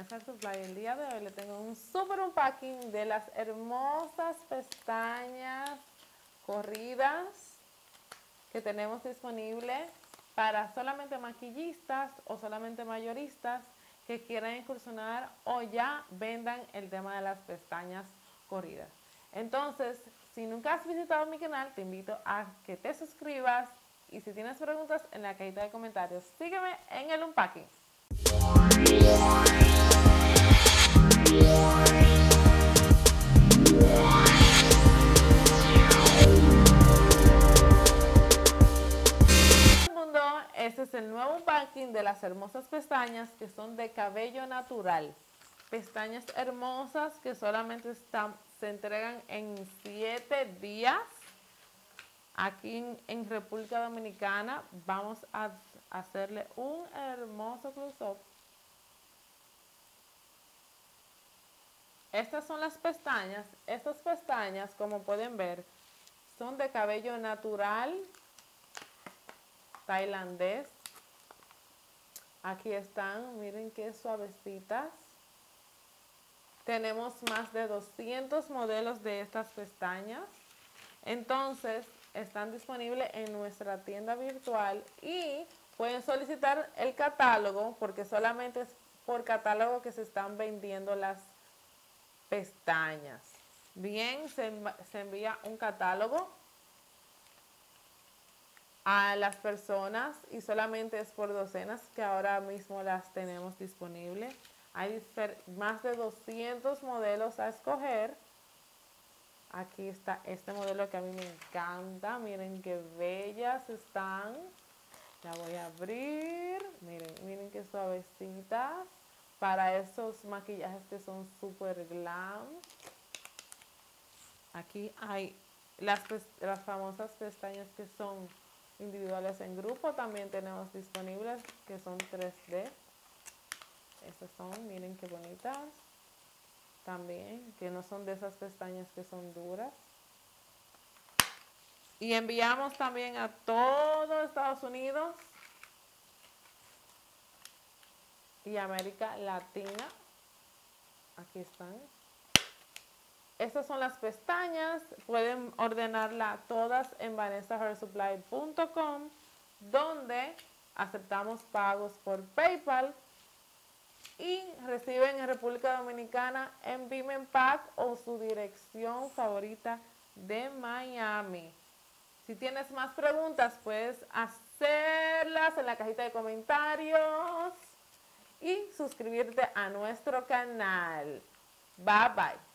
Vanessa Supply. El día de hoy le tengo un super unpacking de las hermosas pestañas corridas que tenemos disponibles para solamente maquillistas o solamente mayoristas que quieran incursionar o ya vendan el tema de las pestañas corridas. Entonces, si nunca has visitado mi canal, te invito a que te suscribas y si tienes preguntas, en la cajita de comentarios. Sígueme en el unpacking. Este es el nuevo unpacking de las hermosas pestañas que son de cabello natural. Pestañas hermosas que solamente se entregan en 7 días. Aquí en República Dominicana vamos a hacerle un hermoso close-up. Estas son las pestañas. Estas pestañas, como pueden ver, son de cabello natural tailandés. Aquí están, miren qué suavecitas. Tenemos más de 200 modelos de estas pestañas. Entonces, están disponibles en nuestra tienda virtual y pueden solicitar el catálogo porque solamente es por catálogo que se están vendiendo las pestañas. Bien, se envía un catálogo a las personas y solamente es por docenas que ahora mismo las tenemos disponibles. Hay más de 200 modelos a escoger. Aquí está este modelo que a mí me encanta. Miren qué bellas están. La voy a abrir. Miren qué suavecitas. Para esos maquillajes que son súper glam. Aquí hay las famosas pestañas que son individuales en grupo. También tenemos disponibles que son 3D. Estas son, miren qué bonitas. También, que no son de esas pestañas que son duras. Y enviamos también a todo Estados Unidos y América Latina. Aquí están. Estas son las pestañas. Pueden ordenarlas todas en vanessahairsupply.com, donde aceptamos pagos por PayPal y reciben en República Dominicana en Bimen Pack o su dirección favorita de Miami. Si tienes más preguntas, puedes hacerlas en la cajita de comentarios y suscribirte a nuestro canal. Bye bye.